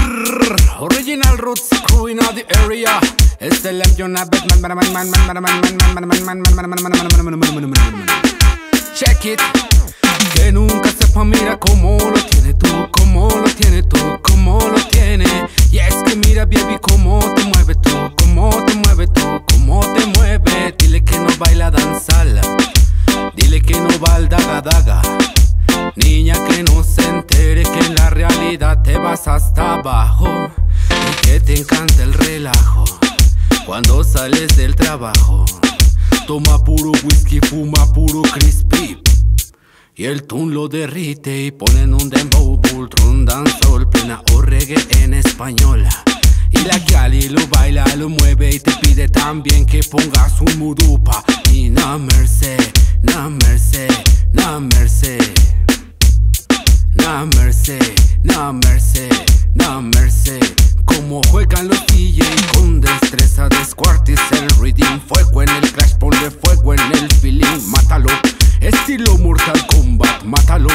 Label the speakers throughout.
Speaker 1: Original roots crew in the area. It's the lampion a Batman. Check it. Que nunca sepa, mira cómo lo tiene tú, cómo lo tiene tú, cómo lo tiene. Y es que mira, baby, cómo te mueve tú, cómo te mueve tú, cómo te mueve. Dile que no baila danzala, dile que no va al daga daga. Niña, que no se entere que en la realidad te vas hasta abajo y que te encanta el relajo cuando sales del trabajo. Toma puro whisky, fuma puro crispy y el tune lo derrite y ponen un dembow, bultron, dancehall, plena o reggae en española. Y la Cali lo baila, lo mueve y te pide también que pongas un mudupa. Y na merced, na merced, na merced, na merced, na merced, na merced. Como juegan los DJ con destreza, descuartiza el reading. Fuego en el crash, ponle fuego en el feeling. Mátalo, estilo Mortal Kombat, mátalo.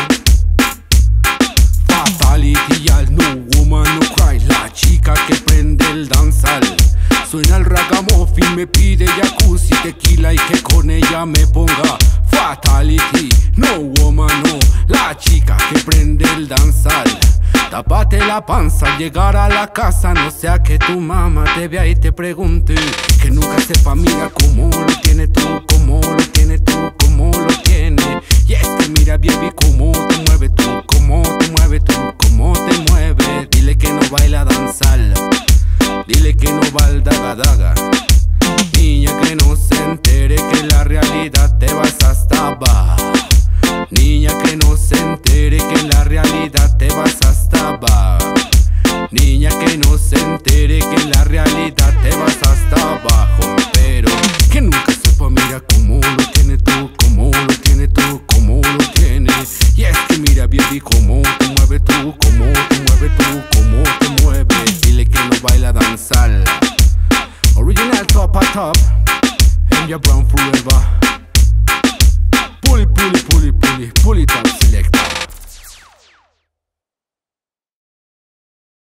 Speaker 1: Fatality al no woman no cry. La chica que prende el danzal. Suena el ragamuffin, me pide jacuzzi, tequila y que con ella me ponga. Fatality, no woman no. La chica que prende el danzal. Tápate la panza al llegar a la casa, no sea que tu mamá te vea y te pregunte. Que nunca sepa, mira cómo lo tiene tú, cómo lo tiene tú, cómo lo tiene. Y es que mira, baby, cómo te mueve tú, cómo te mueve tú, cómo te mueve. Dile que no baila danzal, dile que no va al daga daga. Niña, que no se entere que en la realidad te vas hasta abajo. Niña, que no se entere que en la realidad te vas hasta abajo. Niña, que no se entere que en la realidad te vas hasta abajo. Pero que nunca sepa, mira cómo lo tiene tú, cómo lo tiene tú, cómo lo tiene. Y es que mira, baby, cómo te mueve tú, cómo te mueve tú, cómo te mueve. Dile que no baila danzal. Original top a top, and your brown forever. Pull it up, selector.